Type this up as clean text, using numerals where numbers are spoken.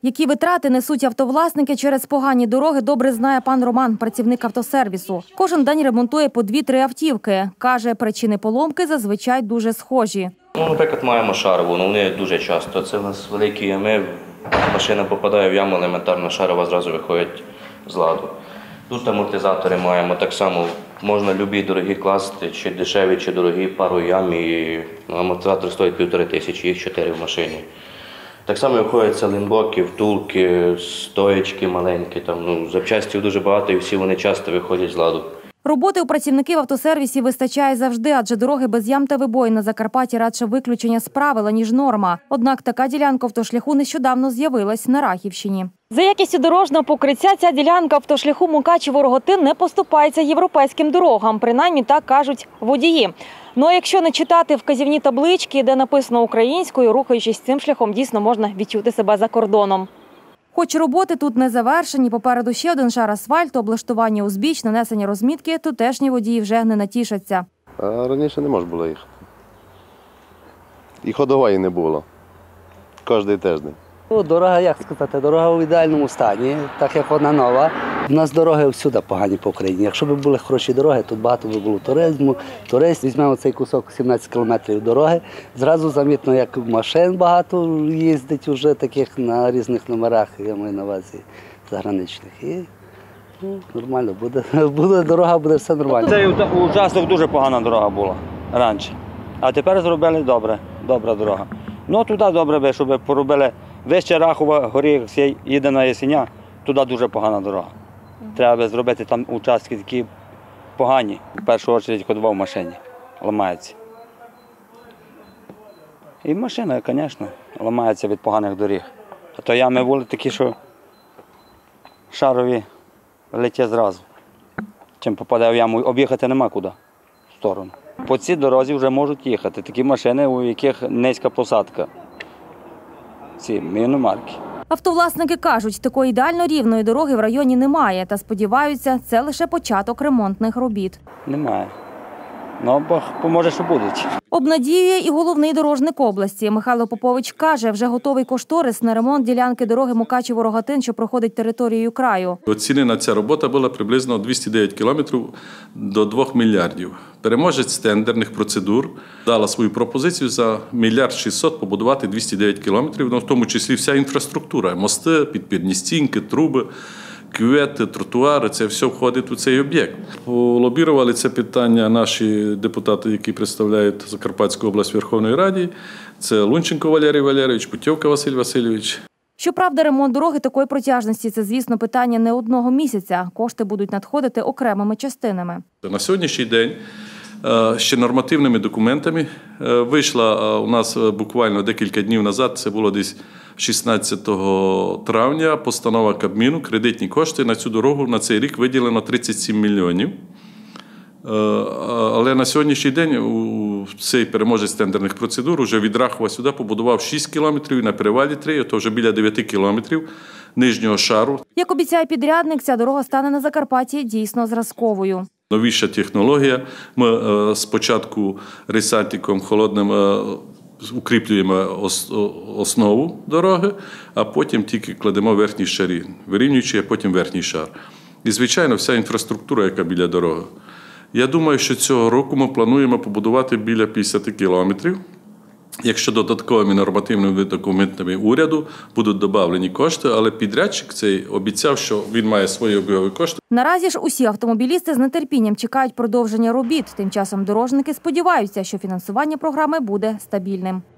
Які витрати несуть автовласники через погані дороги, добре знає пан Роман, працівник автосервісу. Кожен день ремонтує по 2-3 автівки. Каже, причини поломки зазвичай дуже схожі. Наприклад, маємо шарову, вони дуже часто. Це у нас великі ями, машина попадає в яму, елементарно шарова зразу виходить з ладу. Тут амортизатори маємо, так само можна любі дорогі класти, чи дешеві, чи дорогі, пару ям, і амортизатор стоїть 1500, їх 4 в машині. Так само виходять салінблоки, втулки, стоєчки маленькі, запчастів дуже багато і всі вони часто виходять з ладу. Роботи у працівників автосервісів вистачає завжди, адже дороги без ям та вибоїн на Закарпатті радше виключення з правила, ніж норма. Однак така ділянка автошляху нещодавно з'явилась на Рахівщині. За якістю дорожнього покриття ця ділянка автошляху Мукачево-Роготин не поступається європейським дорогам, принаймні так кажуть водії. Ну а якщо не читати вказівні таблички, де написано українською, рухаючись цим шляхом, дійсно можна відчути себе за кордоном. Хоч роботи тут не завершені, попереду ще один шар асфальту, облаштування узбіч, нанесення розмітки, тутешні водії вже не натішаться. А раніше не можна було їхати. І ходової не було. Кожний тиждень. Дорога, як сказати, дорога у ідеальному стані, так як вона нова. У нас дороги всюди погані по Україні. Якщо б були хороші дороги, тут багато б було туризму. Візьмемо цей кусок 17 кілометрів дороги, зразу замітно, як машин багато їздить вже таких на різних номерах, я маю на увазі заграничних. І нормально буде дорога, буде все нормально. Цей участок дуже погана дорога була раніше, а тепер зробили добра дорога. Ну туди добре, щоб поробили вище Рахова, горі, їде на Ясеня, туди дуже погана дорога. Треба зробити там участки такі погані. В першу чергу ходова в машині ламається. І машина, звісно, ламається від поганих доріг. А то ями були такі, що шарові летять зразу. Чим попаде в яму, об'їхати нема куди в сторону. По цій дорозі вже можуть їхати такі машини, у яких низька посадка. Ці міномарки. Автовласники кажуть, такої ідеально рівної дороги в районі немає та сподіваються, це лише початок ремонтних робіт. Немає. Ну, Бог поможе, що будуть. Обнадіює і головний дорожник області. Михайло Попович каже, вже готовий кошторис на ремонт ділянки дороги Мукачево-Роготин, що проходить територією краю. Оцінена ця робота була приблизно 209 кілометрів до 2 мільярдів. Переможець тендерних процедур дала свою пропозицію за 1 мільярд 600 побудувати 209 кілометрів, в тому числі вся інфраструктура, мости, підпірні стінки, труби, кювети, тротуари – це все входить у цей об'єкт. Полобірували це питання наші депутати, які представляють Закарпатську область в Верховній Раді. Це Лунченко Валерій Валерійович, Путьовка Василь Васильович. Щоправда, ремонт дороги такої протяжності – це, звісно, питання не одного місяця. Кошти будуть надходити окремими частинами. На сьогоднішній день ще нормативними документами вийшла у нас буквально декілька днів назад, це було десь 16 травня, постанова Кабміну, кредитні кошти на цю дорогу на цей рік виділено 37 мільйонів. Але на сьогоднішній день цей переможець тендерних процедур вже від Рахова сюди побудував 6 кілометрів, на перевалі 3, то вже біля 9 кілометрів нижнього шару. Як обіцяє підрядник, ця дорога стане на Закарпатті дійсно зразковою. Новіша технологія. Ми спочатку рейсантиком холодним укріплюємо основу дороги, а потім тільки кладемо верхні шари, вирівнюючи, а потім верхній шар. І, звичайно, вся інфраструктура, яка біля дороги. Я думаю, що цього року ми плануємо побудувати біля 50 кілометрів. Якщо додатковими нормативними документами уряду будуть додавлені кошти, але підрядчик цей обіцяв, що він має свої обігові кошти. Наразі ж усі автомобілісти з нетерпінням чекають продовження робіт. Тим часом дорожники сподіваються, що фінансування програми буде стабільним.